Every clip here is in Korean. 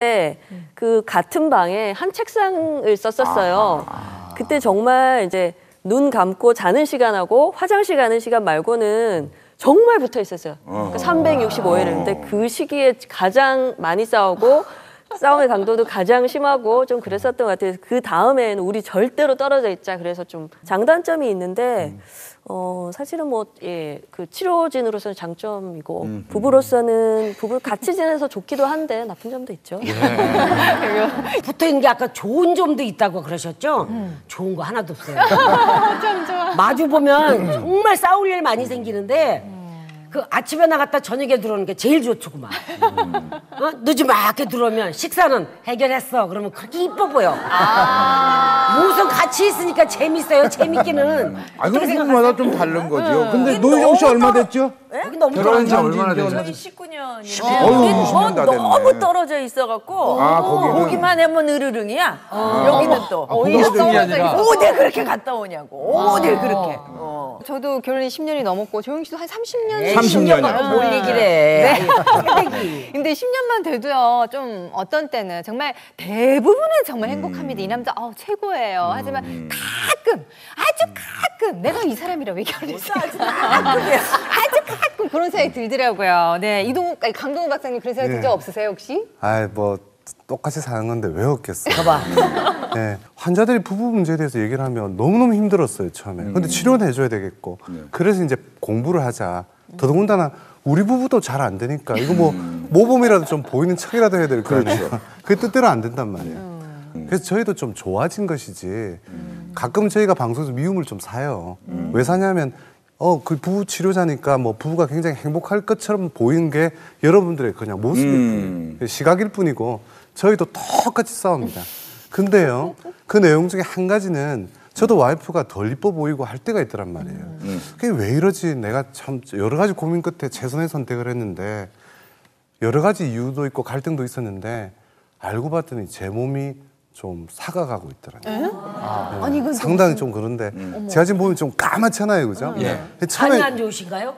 그 같은 방에 한 책상을 썼었어요. 그때 정말 이제 눈 감고 자는 시간하고 화장실 가는 시간 말고는 정말 붙어 있었어요. 그러니까 365일을. 근데 그 시기에 가장 많이 싸우고 싸움의 강도도 가장 심하고 좀 그랬었던 것 같아요. 그 다음에는 우리 절대로 떨어져 있자. 그래서 좀 장단점이 있는데 사실은 그 치료진으로서는 장점이고 부부로서는 부부 같이 지내서 좋기도 한데 나쁜 점도 있죠. 붙어 있는 게 아까 좋은 점도 있다고 그러셨죠? 좋은 거 하나도 없어요. 참 좋아. 마주 보면 정말 싸울 일 많이 생기는데 그 아침에 나갔다 저녁에 들어오는 게 제일 좋더구만. 늦지막게 들어오면 식사는 해결했어. 그러면 그렇게 이뻐 보여. 무슨 같이 있으니까 재밌어요. 재밌기는. 그럼 부부마다 좀 다른 거죠. 근데 노희정 씨 얼마 됐죠? 여기 너무 결혼한 지 떨어져. 얼마나 됐죠? 저희 19년이면 어휴, 20년 다 됐네. 너무 떨어져 있어갖고 보기만 하면 으르릉이야. 여기는 또 으르릉이 아니라. 어딜 그렇게 갔다 오냐고. 어딜 그렇게. 저도 결혼이 10년이 넘었고 조영 씨도 한 30년 30년이요. 뭘 얘기래. 근데 10년만 돼도요 좀 어떤 때는 정말 대부분은 정말 행복합니다. 이 남자 최고예요. 하지만 가끔 아주 가끔 내가 이 사람이랑 왜 결혼했어? 아주 가끔 그런 생각이 들더라고요. 네, 강동훈 박사님 그런 생각 든 적 없으세요 혹시? 뭐 똑같이 사는 건데 왜 없겠어요. 봐봐. 네, 환자들이 부부 문제에 대해서 얘기를 하면 너무너무 힘들었어요 처음에. 근데 치료는 해줘야 되겠고 그래서 이제 공부를 하자. 더더군다나 우리 부부도 잘 안 되니까 이거 모범이라도 좀 보이는 척이라도 해야 될 거 아니에요. 그게 뜻대로 안 된단 말이에요. 그래서 저희도 좀 좋아진 것이지 가끔 저희가 방송에서 미움을 좀 사요. 왜 사냐면 그 부부 치료자니까 부부가 굉장히 행복할 것처럼 보이는 게 여러분들의 그냥 모습일 뿐이에요. 시각일 뿐이고 저희도 똑같이 싸웁니다. 근데요, 그 내용 중에 한 가지는 저도 와이프가 덜 이뻐 보이고 할 때가 있더란 말이에요. 그게 왜 이러지? 내가 참 여러 가지 고민 끝에 최선의 선택을 했는데 여러 가지 이유도 있고 갈등도 있었는데 알고 봤더니 제 몸이 좀 사가가고 있더라고요. 아니 이건 상당히 좀 그런데 제가 지금 보면 좀 까맣잖아요, 그죠? 간이 안 좋으신가요?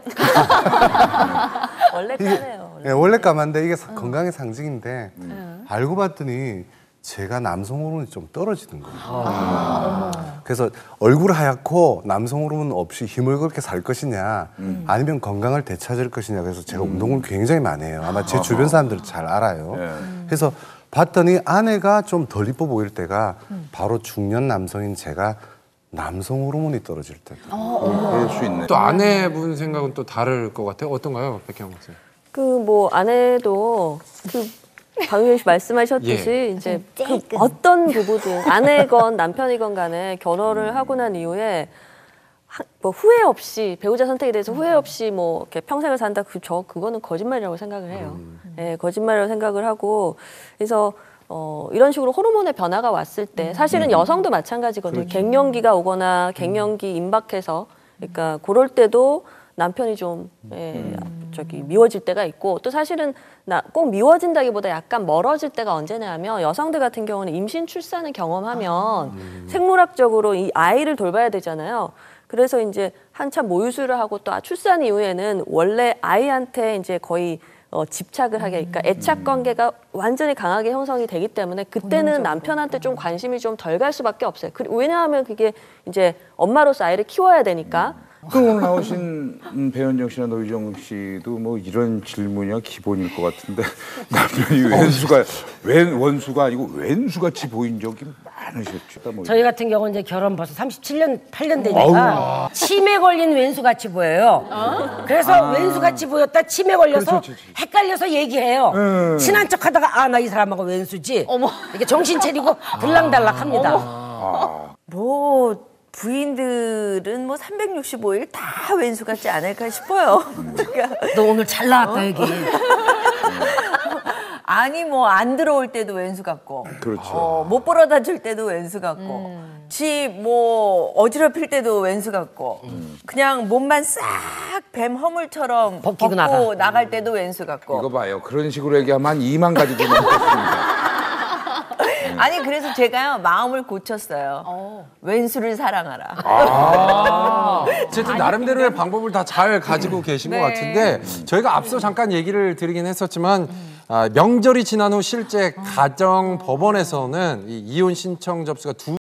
원래 까매요. 원래 까만데 이게 건강의 상징인데 알고 봤더니 제가 남성 호르몬이 좀 떨어지는 거예요. 그래서 얼굴 하얗고 남성 호르몬 없이 힘을 그렇게 살 것이냐 아니면 건강을 되찾을 것이냐 그래서 제가 운동을 굉장히 많이 해요. 아마 제 주변 사람들 잘 알아요. 그래서 봤더니 아내가 좀 덜 이뻐 보일 때가 바로 중년 남성인 제가 남성 호르몬이 떨어질 때. 그럴 수 있네. 또 아내분 생각은 또 다를 것 같아요. 어떤가요, 백경 박사님? 아내도 박유경 씨 말씀하셨듯이 이제 어떤 부부든 아내건 남편이건 간에 결혼을 하고 난 이후에 후회 없이 배우자 선택에 대해서 후회 없이 이렇게 평생을 산다 그거는 거짓말이라고 생각을 해요. 네, 거짓말이라고 생각을 하고 그래서 이런 식으로 호르몬의 변화가 왔을 때 사실은 여성도 마찬가지거든요. 갱년기가 오거나 갱년기 임박해서 그러니까 그럴 때도 남편이 좀 미워질 때가 있고 또 사실은 꼭 미워진다기보다 약간 멀어질 때가 언제냐면 여성들 같은 경우는 임신 출산을 경험하면 생물학적으로 이 아이를 돌봐야 되잖아요. 그래서 이제 한참 모유수를 하고 또 출산 이후에는 원래 아이한테 이제 거의 집착을 하게, 그러니까 애착 관계가 완전히 강하게 형성이 되기 때문에 그때는 남편한테 좀 관심이 좀 덜 갈 수밖에 없어요. 왜냐하면 그게 이제 엄마로서 아이를 키워야 되니까. 그럼 오늘 나오신 배현정 씨나 노희정 씨도 이런 질문이 기본일 것 같은데 남편이 원수가 아니고 왼수같이 보인 적이 많으셨죠? 저희 같은 경우는 이제 결혼 벌써 37년, 8년 되니까 치매 걸린 왼수같이 보여요. 그래서 왼수같이 보였다 치매 걸려서 헷갈려서 얘기해요. 친한 척하다가 나 이 사람하고 왼수지. 이렇게 정신 차리고 들락달락합니다. 부인들은 365일 다 왼수 같지 않을까 싶어요. 너 오늘 잘 나왔다 여기. 아니 안 들어올 때도 왼수 같고, 그렇죠. 못 벌어다 줄 때도 왼수 같고, 지 어지럽힐 때도 왼수 같고, 그냥 몸만 싹 뱀 허물처럼 벗기고 나갈 때도 왼수 같고. 이거 봐요. 그런 식으로 얘기하면 한 2만 가지도 넘겠습니다. 아니 그래서 제가요 마음을 고쳤어요. 왼수를 사랑하라. 어쨌든 나름대로의 방법을 다 잘 가지고 계신 것 같은데 저희가 앞서 잠깐 얘기를 드리긴 했었지만 명절이 지난 후 실제 가정 법원에서는 이 이혼 신청 접수가